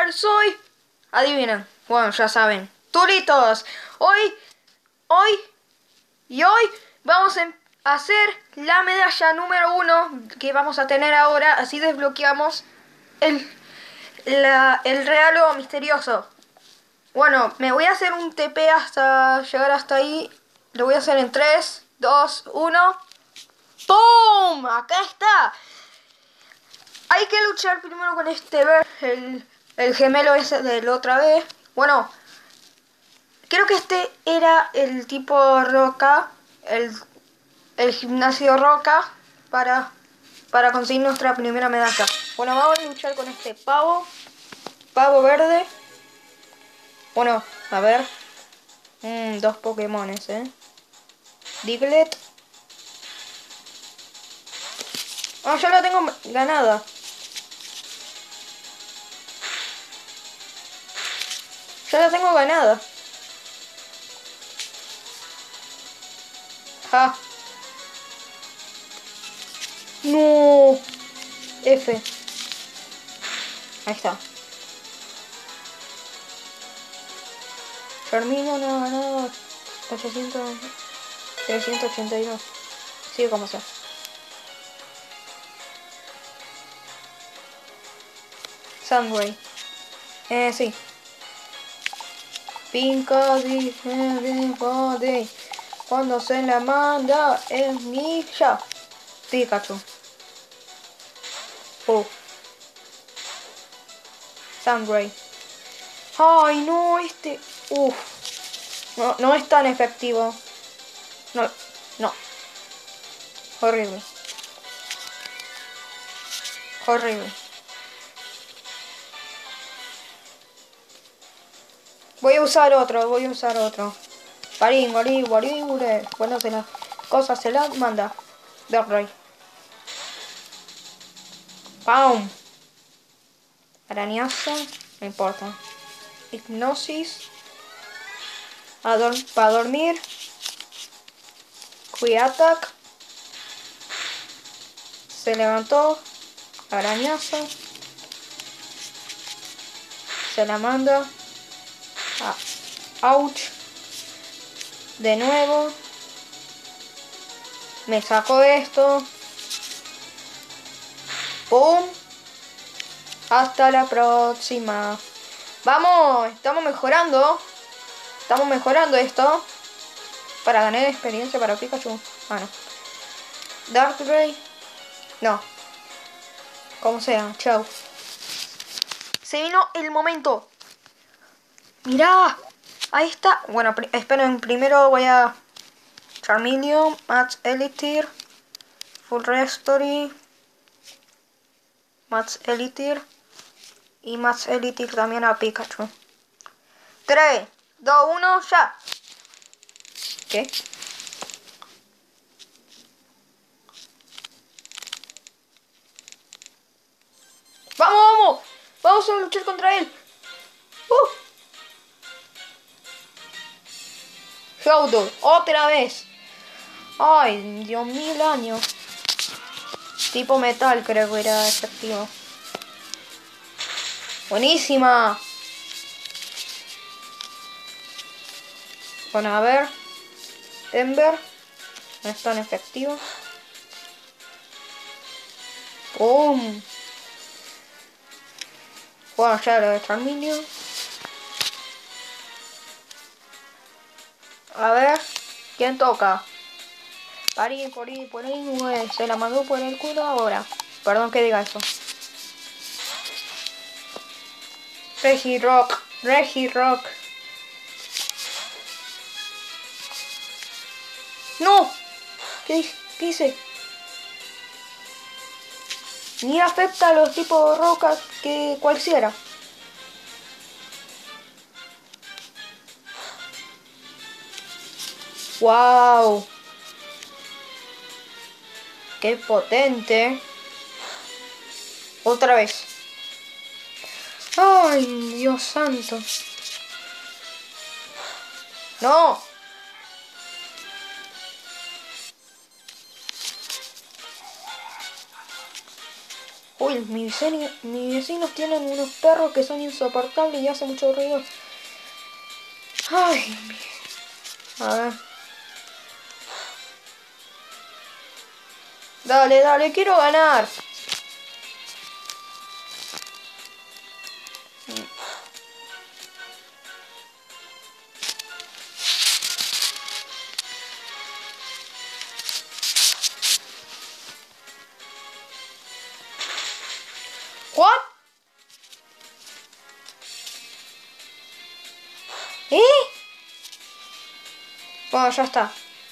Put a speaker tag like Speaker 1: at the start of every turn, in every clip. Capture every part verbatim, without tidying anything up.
Speaker 1: Gamer, soy... Adivinen, bueno, ya saben, Turitos. Hoy, hoy y hoy vamos a hacer la medalla número uno que vamos a tener ahora. Así desbloqueamos el, la, el regalo misterioso. Bueno, me voy a hacer un T P hasta llegar hasta ahí. Lo voy a hacer en tres, dos, uno. ¡Pum! Acá está. Hay que luchar primero con este ver, el, el gemelo ese de la otra vez. Bueno, creo que este era el tipo roca, el, el gimnasio roca para, para conseguir nuestra primera medalla. Bueno, vamos a luchar con este pavo, pavo verde. Bueno, a ver. Mm, dos Pokémones, eh. Diglett. Ah, ya la tengo ganada. Ya la tengo ganada. Ja. No. F. Ahí está. Fermino no ha ganado. ochocientos. trescientos ochenta y dos. Sigue como sea. Sangray. Eh, sí. Pinca de body. Cuando se la manda es mi ya. Pikachu. Oh. Sangray. Ay, no, este. Uff. No, no es tan efectivo. No, no. Horrible. Horrible. Voy a usar otro, voy a usar otro. Parín, guarí, guarí, guarí. Bueno, se las cosas se las manda. Darkrai. ¡Pum! Arañazo. No importa. Hipnosis. Ador para dormir. Quick Attack. Se levantó. Arañazo. Se la manda. Ah, ouch. De nuevo. Me saco esto. ¡Pum! Hasta la próxima. Vamos, estamos mejorando. Estamos mejorando esto. Para ganar experiencia para Pikachu. Ah, no. Darkrai. No. Como sea, chao. Se vino el momento. Mirá. Ahí está. Bueno, pr esperen, primero voy a... Charmeleon, Max Elixir, Full Restore, Max Elixir y Max Elixir también a Pikachu. tres, dos, uno, ya. ¿Qué? ¡Vamos, vamos! ¡Vamos a luchar contra él! ¡Uh! Showdown, otra vez. Ay, Dios, mil años. Tipo metal creo que era efectivo. Buenísima. Bueno, a ver. Ember. No es tan efectivo. ¡Pum! Bueno, ya lo de Charmeleon. A ver. ¿Quién toca? Parí, por ahí, por ahí, güey. Se la mandó por el culo ahora. Perdón que diga eso. Regirock. Regirock. ¡No! ¿Qué, ¿Qué hice? Ni afecta a los tipos de rocas que cualquiera. ¡Wow! ¡Qué potente! Otra vez. ¡Ay, Dios santo! ¡No! Uy, mis vecinos, mis vecinos tienen unos perros que son insoportables y hacen mucho ruido. Ay, a ver. Dale, dale, quiero ganar. ¿What? ¿Eh? Bueno, ya está.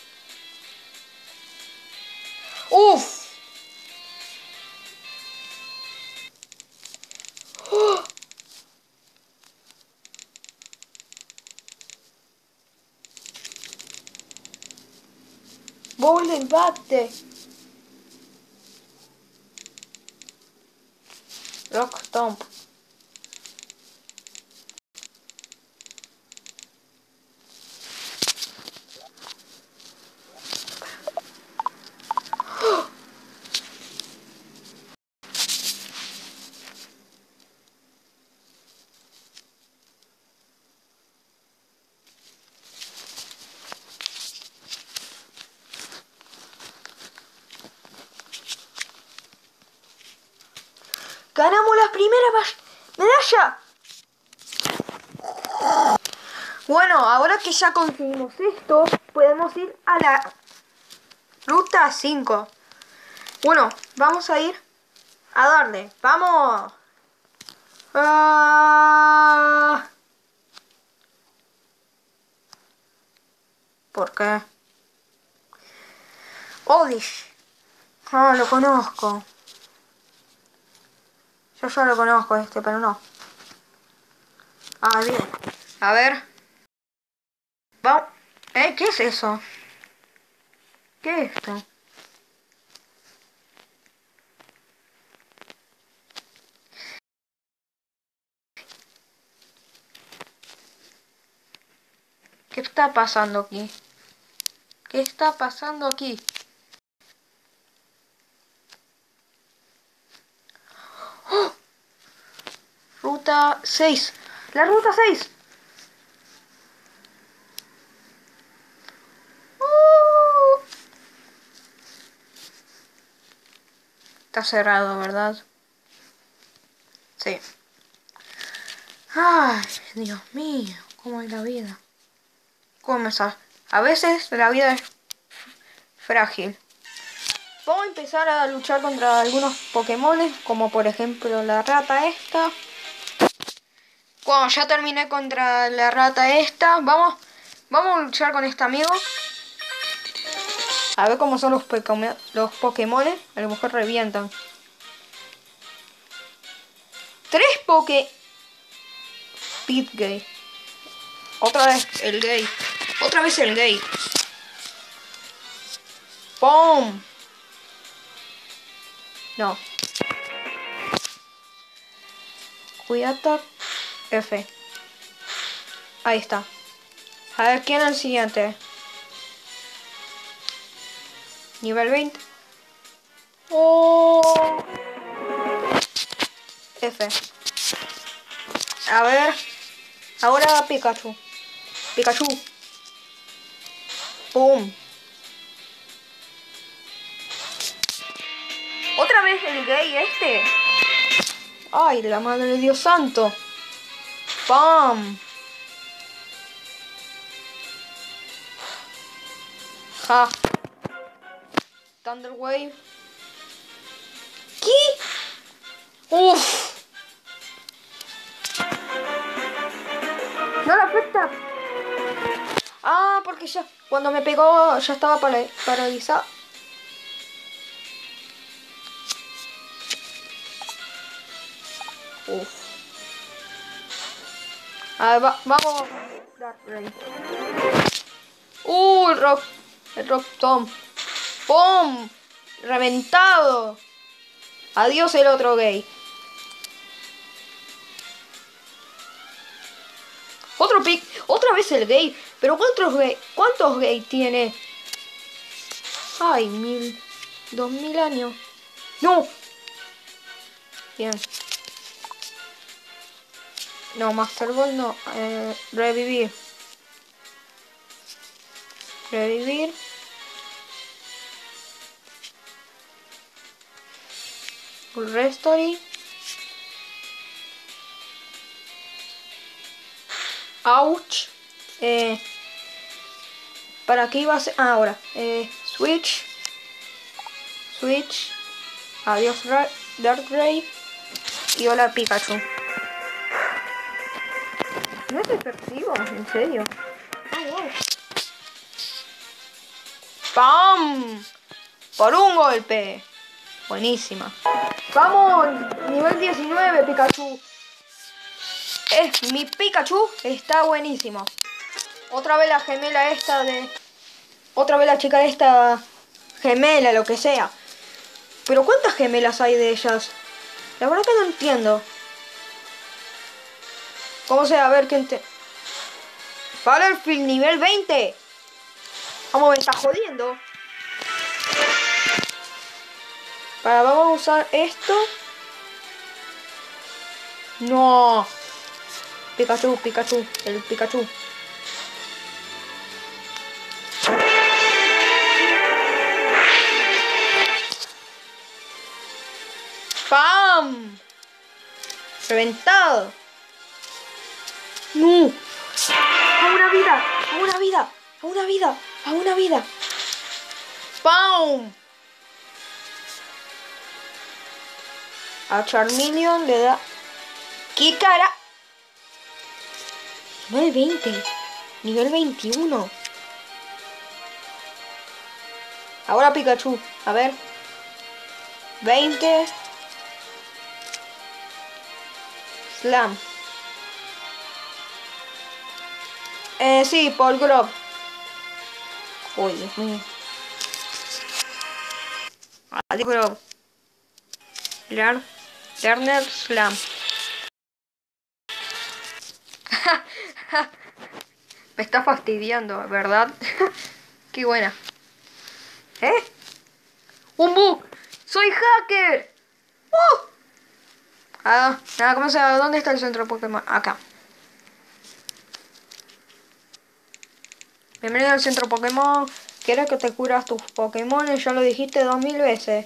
Speaker 1: Uf. ¡Oh! Bowl del bate. Rock Stomp. ¡Ganamos la primera medalla! Bueno, ahora que ya conseguimos esto, podemos ir a la ruta cinco. Bueno, vamos a ir a darle. ¡Vamos! Ah... ¿Por qué? Odish. Ah, lo conozco. Yo ya lo conozco este, pero no. Ah, bien. A ver. Vamos. ¿Eh? ¿Qué es eso? ¿Qué es esto? ¿Qué está pasando aquí? ¿Qué está pasando aquí? ¡Oh! Ruta seis. La ruta seis. Uh. Está cerrado, ¿verdad? Sí. Ay, Dios mío. ¿Cómo es la vida? ¿Cómo es? A veces la vida es frágil. Vamos a empezar a luchar contra algunos Pokémones, como por ejemplo la rata esta. Cuando ya terminé contra la rata esta, vamos, vamos a luchar con este amigo. A ver cómo son los, los Pokémones. A lo mejor revientan. Tres Poké... Pit Gay. Otra vez el gay. Otra vez el gay. ¡Pum! No. Cuidado. F. Ahí está. A ver, ¿quién es el siguiente? Nivel veinte. Oh. F. A ver. Ahora Pikachu. Pikachu. ¡Pum! ¿Otra vez el gay este? ¡Ay, la madre de Dios santo! ¡Pam! ¡Ja! Thunder Wave. ¿Qué? ¡Uf! No la afecta. Ah, porque ya cuando me pegó ya estaba para, paralizado. Uf. A ver, va, vamos. Uh, el rock. El rock Tom. ¡Pum! Reventado. Adiós el otro gay. Otro pick. Otra vez el gay. Pero ¿cuántos gay? ¿Cuántos gay tiene? Ay, mil. Dos mil años. ¡No! Bien. No, Master Ball no. Eh, revivir. Revivir. Restory. Ouch. Eh, ¿Para qué iba a ser? Ah, ahora. Eh, switch. Switch. Adiós Ra Darkrai. Y hola Pikachu. No es efectivo, en serio. Oh, wow. ¡Pam! Por un golpe. Buenísima. Vamos, nivel diecinueve, Pikachu. Es mi Pikachu, está buenísimo. Otra vez la gemela esta de... Otra vez la chica esta gemela, lo que sea. Pero ¿cuántas gemelas hay de ellas? La verdad que no entiendo. ¿Cómo sea? A ver, ¿quién te...? Battlefield nivel veinte. Vamos, me está jodiendo. Para, vamos a usar esto. No. Pikachu, Pikachu, el Pikachu. ¡Pam! Reventado. No. A una vida, a una vida, a una vida, a una vida. ¡Pam! A Charmeleon le da... ¡Qué cara! Nivel veinte. Nivel veintiuno. Ahora Pikachu. A ver. veinte. Slam. Eh, sí, por Grob. Uy, Dios mío. Adiós, Grob. Learn. Lerner Slam. Me está fastidiando, ¿verdad? Qué buena. ¿Eh? ¡Un bug! ¡Soy hacker! ¡Uh! Ah, nada, ¿cómo se llama? ¿Dónde está el centro Pokémon? Acá. Bienvenido al centro Pokémon. ¿Quieres que te curas tus Pokémon? Ya lo dijiste dos mil veces.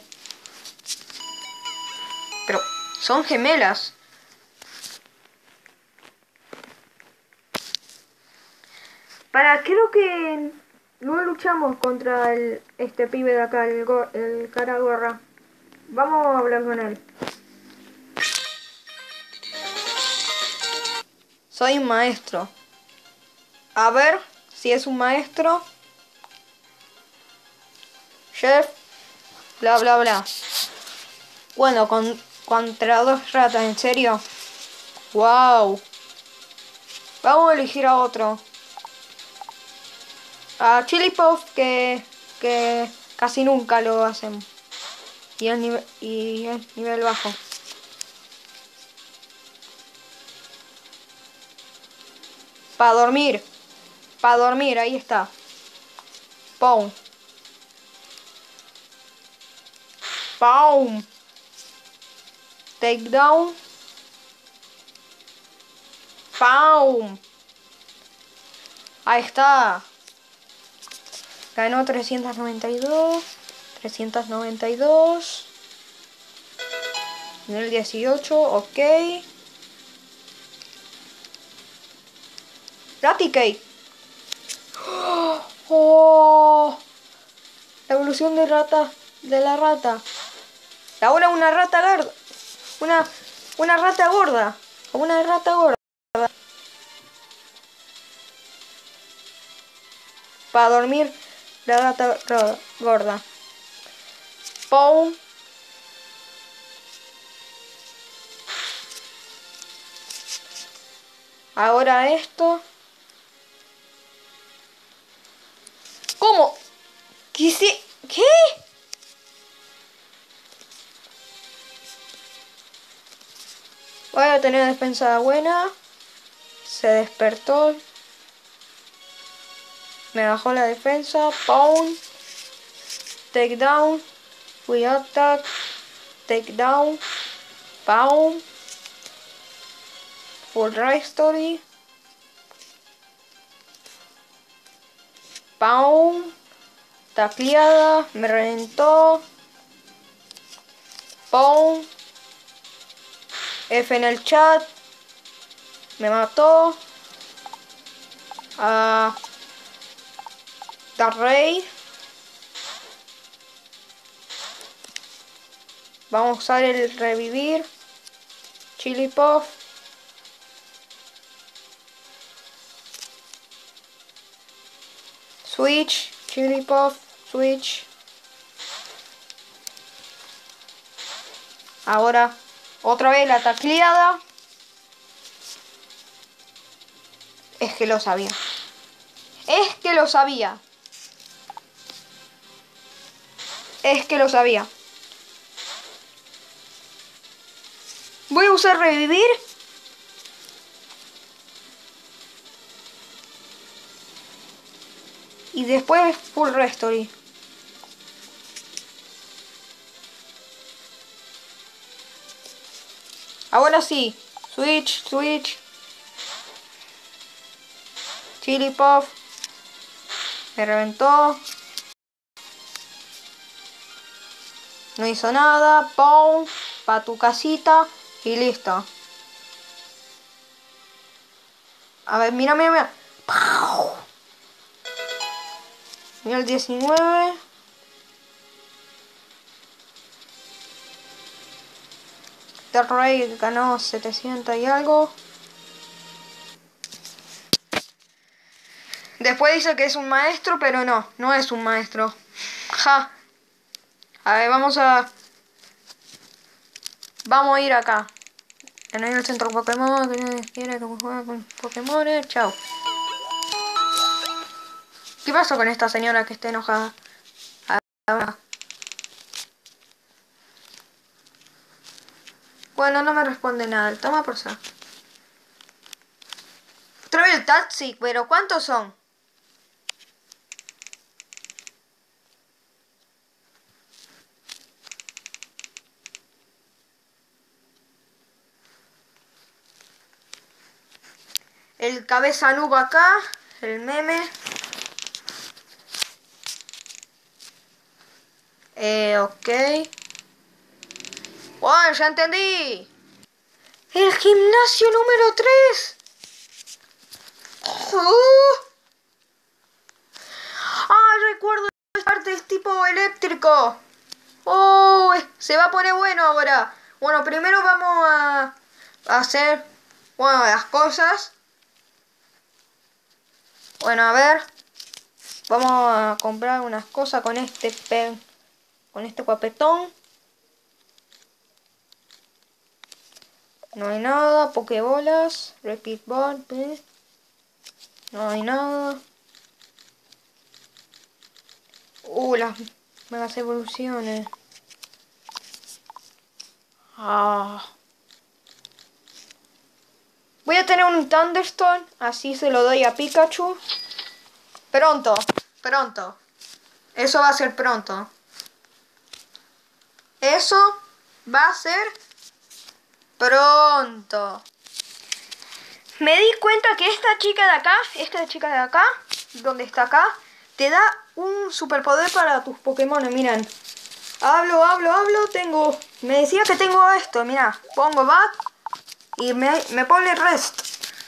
Speaker 1: Pero son gemelas. Para, creo que no luchamos contra el, este pibe de acá, el, go, el cara gorra. Vamos a hablar con él. Soy un maestro. A ver si es un maestro. Chef. Bla, bla, bla. Bueno, con, contra dos ratas, ¿en serio? Wow. Vamos a elegir a otro. A Chilipuff, que, que casi nunca lo hacen. Y el nivel, y el nivel bajo. Para dormir. Para dormir, ahí está. Pum. Pum. Takedown. Pum. Ahí está. Ganó trescientos noventa y dos. trescientos noventa y dos. Nivel dieciocho, ok. Raticate. Oh, la evolución de rata, de la rata. Ahora una rata gorda. Una, una rata gorda. Una rata gorda. Para dormir la rata gorda. Pum. Ahora esto. ¿Cómo? ¿Qué se... ¿Qué? Voy a tener defensa buena. Se despertó. Me bajó la defensa. Pound. Takedown. We attack. Takedown. Baum. Full Story. Baum. Tacleada. Me reventó. Baum. F en el chat. Me mató. Ah. Uh, Dark Rey. Vamos a usar el revivir. Chili Puff. Switch. Chili Puff. Switch. Ahora otra vez la tacleada. Es que lo sabía. Es que lo sabía. Es que lo sabía. Voy a usar revivir. Y después full restore. Ahora sí. Switch, switch. Chili Puff. Me reventó. No hizo nada. Pum. Pa' tu casita. Y listo. A ver, mira, mira, mira. Mira el diecinueve. Dark Rey ganó setecientos y algo. Después dice que es un maestro, pero no, no es un maestro. Ja. A ver, vamos a... Vamos a ir acá. En el centro Pokémon, que nadie quiere que juegue con Pokémon. Chao. ¿Qué pasó con esta señora que está enojada? Ahora. Bueno, no me responde nada. Toma por saco. Travel Taxi, pero ¿cuántos son? El cabeza nuba acá, el meme. Eh, ok. Bueno, ya entendí. El gimnasio número tres. Uh. Ah, recuerdo la parte del tipo eléctrico. Oh, se va a poner bueno ahora. Bueno, primero vamos a hacer, bueno, las cosas. Bueno, a ver. Vamos a comprar unas cosas con este pen, con este guapetón. No hay nada. Pokebolas. Repeat ball. ¿Ves? No hay nada. Uh, las megas evoluciones. Ah. Voy a tener un Thunderstone. Así se lo doy a Pikachu. Pronto. Pronto. Eso va a ser pronto. Eso va a ser pronto. Me di cuenta que esta chica de acá, esta chica de acá, donde está acá, te da un superpoder para tus Pokémon. Miren, hablo, hablo, hablo, tengo... Me decía que tengo esto, mira, pongo back y me, me pone rest.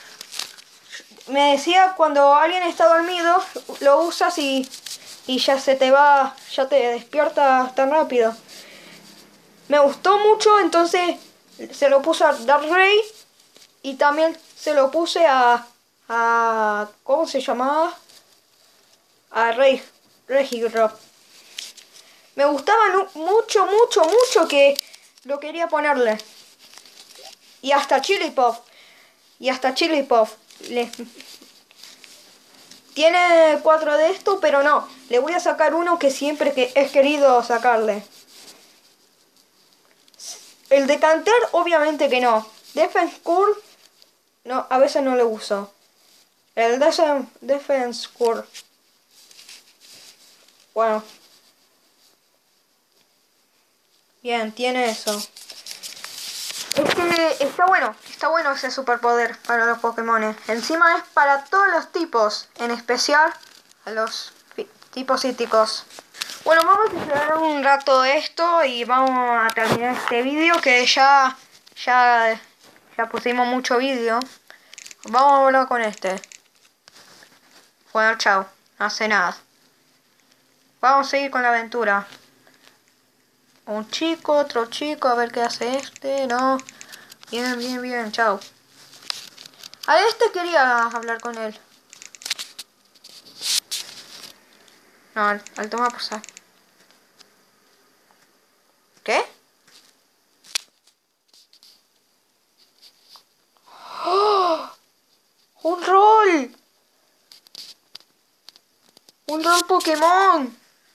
Speaker 1: Me decía cuando alguien está dormido, lo usas y, y ya se te va, ya te despierta tan rápido. Me gustó mucho, entonces se lo puse a Dark Rey y también se lo puse a, a ¿cómo se llamaba? A Rey, Regirock. Me gustaba mucho, mucho, mucho que lo quería ponerle. Y hasta Chili Puff. Y hasta Chili Puff. Le... Tiene cuatro de estos, pero no. Le voy a sacar uno que siempre que he querido sacarle. El de Canter, obviamente que no. Defense Curve, no, a veces no lo uso. El Defense, Defense Curve. Bueno. Bien, tiene eso. que está bueno, está bueno ese superpoder para los Pokémon. Encima es para todos los tipos, en especial a los tipos psíquicos. Bueno, vamos a esperar un rato esto y vamos a terminar este vídeo que ya, ya, ya pusimos mucho vídeo. Vamos a volver con este. Bueno, chao, no hace nada. Vamos a seguir con la aventura. Un chico, otro chico, a ver qué hace este, no. Bien, bien, bien, chao. A este quería hablar con él. No, al, al tomar pasar. ¿Qué? ¡Oh! ¡Un rol! ¡Un rol Pokémon!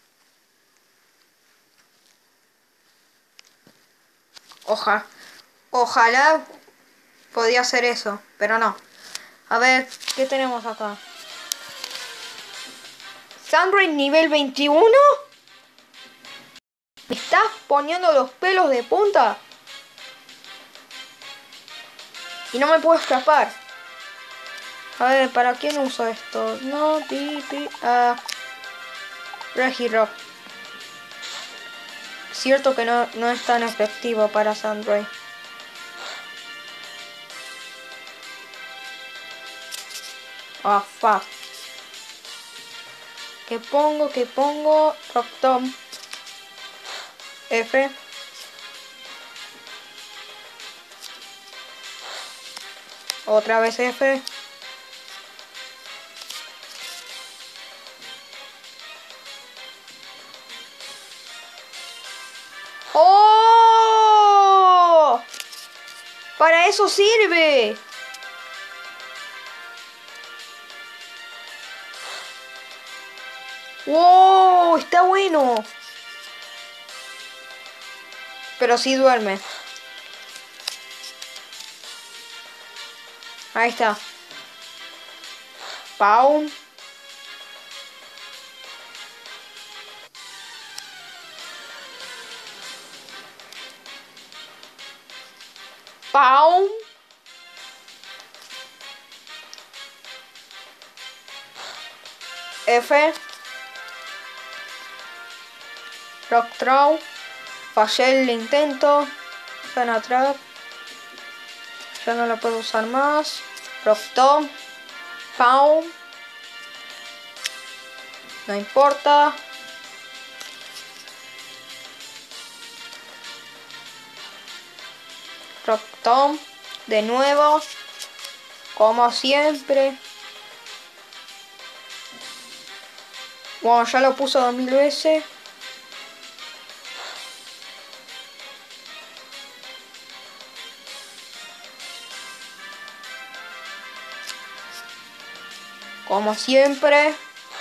Speaker 1: Ojalá. Ojalá podía hacer eso, pero no. A ver, ¿qué tenemos acá? Sandra nivel veintiuno. ¿Me estás poniendo los pelos de punta? Y no me puedo escapar. A ver, ¿para quién uso esto? No, pi, pi, ah. Regirock. Cierto que no, no es tan efectivo para Sandra. Ah, fuck. ¿Qué pongo? ¿Qué pongo? Rock Tom. F. Otra vez F. ¡Oh! ¡Para eso sirve! ¡Wow! Está bueno. Pero sí duerme. Ahí está. Pau. Pau. F. Rock Throw. Fallé el intento. Zona Trap. Ya no lo puedo usar más. Rock Tom. Pau. No importa. Rock Tom. De nuevo. Como siempre. Bueno, ya lo puso dos mil veces. Como siempre.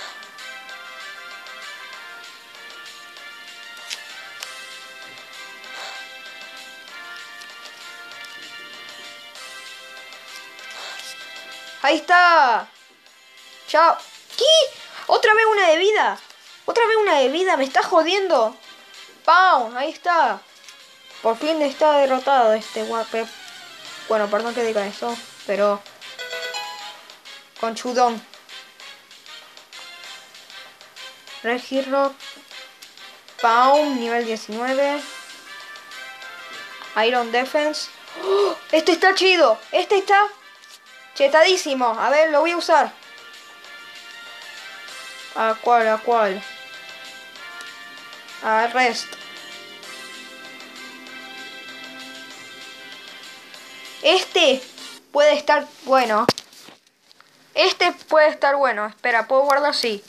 Speaker 1: Ahí está. Chao. ¿Qué? ¿Otra vez una de vida? ¿Otra vez una de vida? ¿Me está jodiendo? ¡Pau! Ahí está. Por fin está derrotado este guape. Bueno, perdón que diga eso, pero... Conchudón. Regirock. Pau, nivel diecinueve. Iron Defense. ¡Oh! Este está chido. Este está chetadísimo. A ver, lo voy a usar. ¿A cuál? ¿A cuál? A Rest. Este puede estar bueno. Este puede estar bueno. Espera, ¿puedo guardar? Así.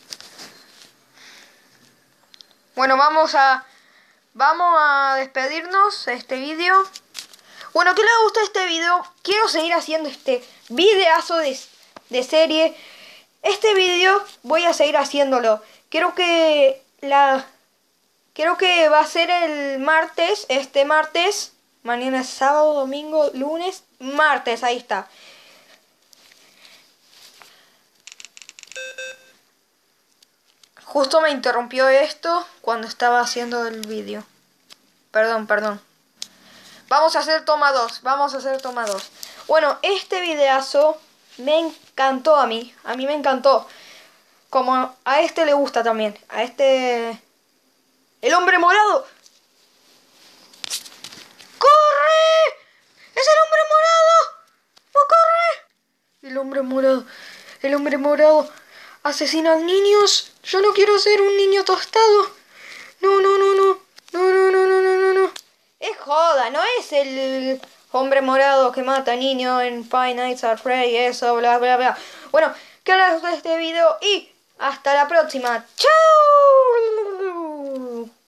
Speaker 1: Bueno, vamos a... Vamos a despedirnos de este vídeo. Bueno, ¿qué les gusta este vídeo? Quiero seguir haciendo este videazo de, de serie. Este vídeo voy a seguir haciéndolo. Creo que la... Creo que va a ser el martes. Este martes. Mañana es sábado, domingo, lunes, martes. Ahí está. Justo me interrumpió esto cuando estaba haciendo el vídeo. Perdón, perdón. Vamos a hacer toma dos. Vamos a hacer toma dos. Bueno, este videazo me encantó a mí. A mí me encantó. Como a este le gusta también. A este... ¡El hombre morado! ¡Corre! ¡Es el hombre morado! ¡No corre! El hombre morado. El hombre morado. Asesina a niños. Yo no quiero ser un niño tostado. No, no, no, no. No, no, no, no, no, no, no. Es joda, no es el hombre morado que mata niños en Five Nights at Freddy, eso, bla, bla, bla. Bueno, que hablas de este video y hasta la próxima. ¡Chao!